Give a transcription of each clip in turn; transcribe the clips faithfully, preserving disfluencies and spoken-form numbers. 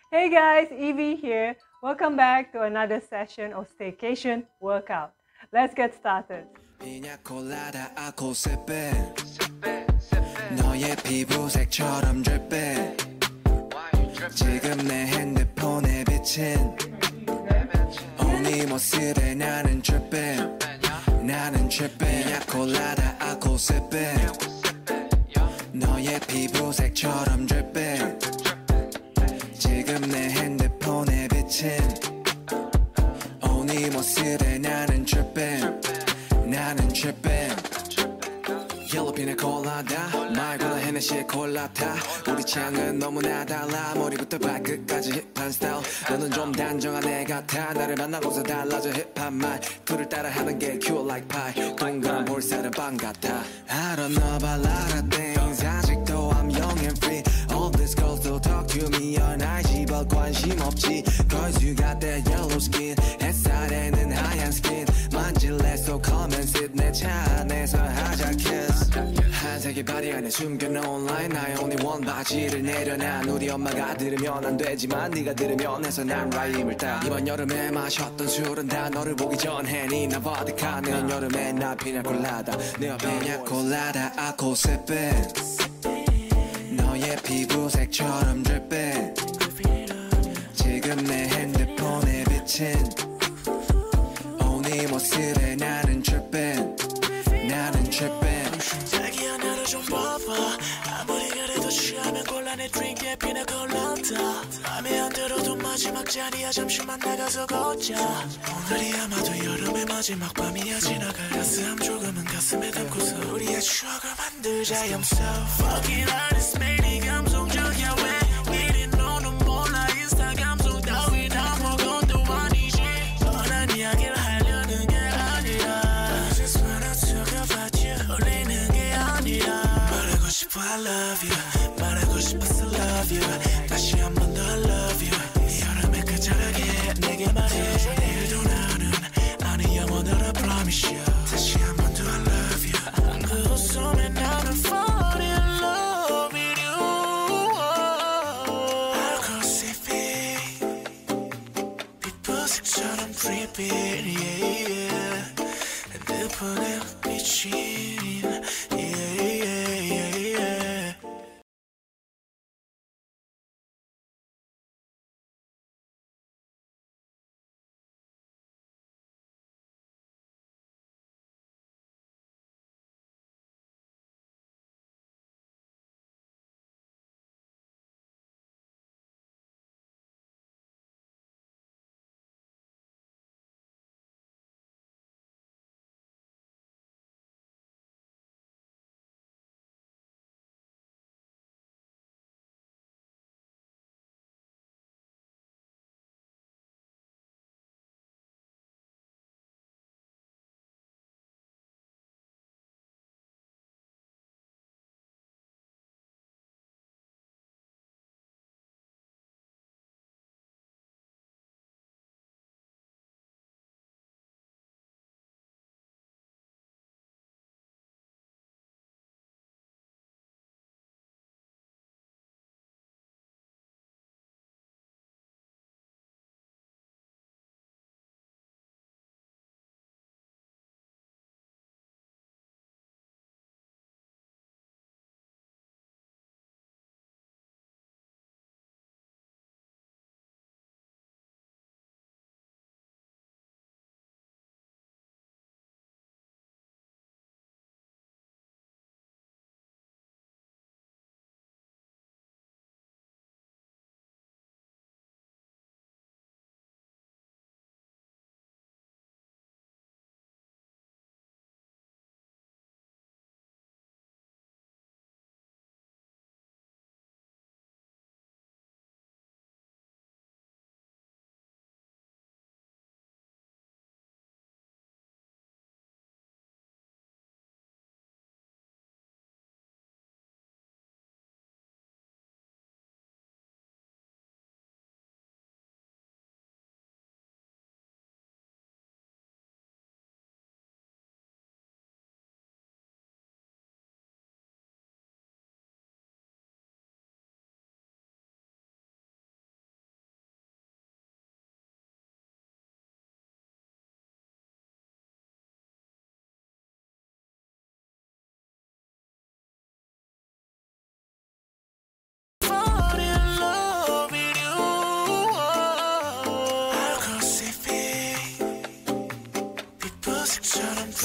Hey guys, Evie here. Welcome back to another session of Staycation Workout. Let's get started. 너의 피부색처럼 dripping. 지금 내 핸드폰에 비친 네 모습에 나는 dripping. 나는 dripping. 피냐콜라다 알코올 sipping. 너의 피부색처럼 dripping. 지금 내 핸드폰에 비친 네 모습에 나는 dripping. 나는 dripping. 옐로우 피냐콜라다 말고는 헤네시의 콜라타. 우리 취향은 너무나 달라. 머리부터 발끝까지 힙한 스타일. 너는 좀 단정한 애 같아. 나를 만나고서 달라져 힙한 말 둘을 따라하는 게 cute like pie. 동그란 볼살은 빵 같아. I don't know about a lot of things. 아직도 I'm young and free. All these girls don't talk to me on 아이지 but 관심 없지. Cause you got that yellow skin. 햇살에는 하얀 skin. 만질래 so come and sit. 내 차 안에서 하자 kiss. 한색의 바디 안에 숨겨놓은 line. 나의 only one 바지를 내려놔. 우리 엄마가 들으면 안 되지만 네가 들으면 해서 난 라임을 따. 이번 여름에 마셨던 술은 다 너를 보기 전에 니나 버디카. 내년 여름에 나 피냐콜라다. 내 옆에 피냐콜라다 알코올 sipping. 너의 피부색처럼 dripping. 지금 내 핸드폰에 비친 네 모습에 나는 dripping. 나는 dripping. 자기야 나를 좀 봐봐. 아무리 그래도 취하면 곤란해. 드링크에 피냐콜라다. 맘에 안 들어도 마지막 자리야. 잠시만 나가서 걷자. 오늘이 아마도 여름의 마지막 밤이야. 지나갈 가슴 조금은 가슴에 담고서 우리의 추억을 만들자. I'm so fucking honest. 매일 이 감성적이야. 왜 이리 너는 몰라. 인스타 감성 따위 다 먹어도 아니지. 뻔한 이야기를 하려는 게 아니라 I just wanna talk about you. 올리는 게 아니라 말하고 싶어 I love you. 말하고 싶어서 love you. 다시 한 번 더 I love you. 이 여름에 끝자락에 내게 말해. 내일도 나는 아니 영원으로 I promise you. 다시 한 번 더 I love you. 그 웃음에 나는 fall in love with you. 알코올 sipping. 피부색처럼 dripping. Yeah, yeah. 핸드폰에 비친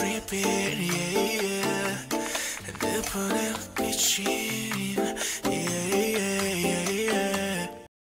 repeat, yeah, yeah. 내 폰에 비친, yeah, yeah, yeah, yeah.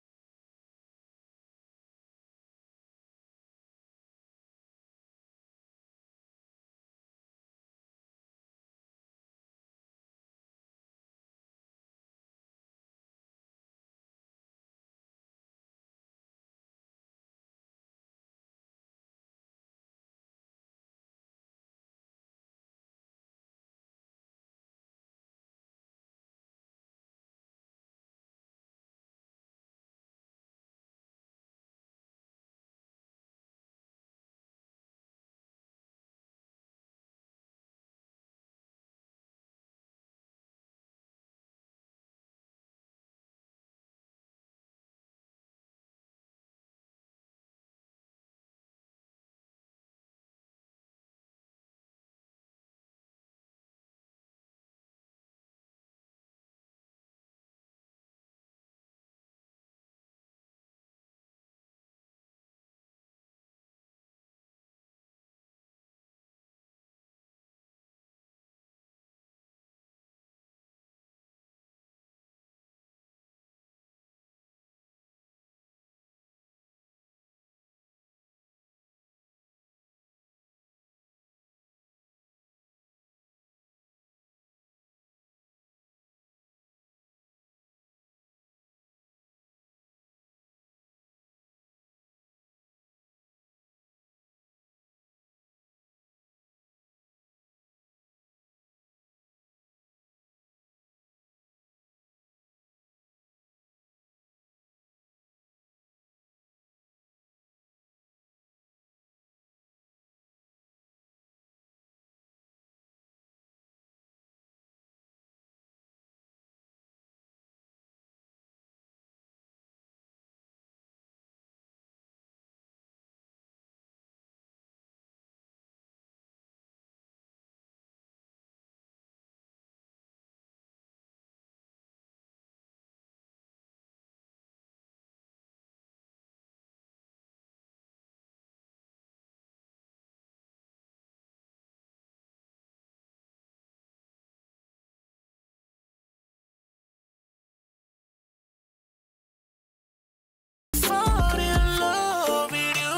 Fall in love with you.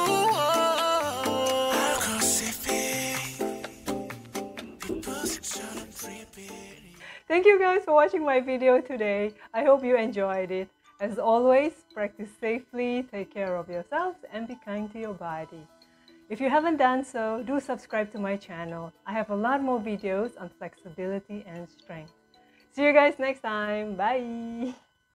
I'll crucify. People shouldn't repeat. Thank you guys for watching my video today. I hope you enjoyed it. As always, practice safely, take care of yourselves, and be kind to your body. If you haven't done so, do subscribe to my channel. I have a lot more videos on flexibility and strength. See you guys next time. Bye!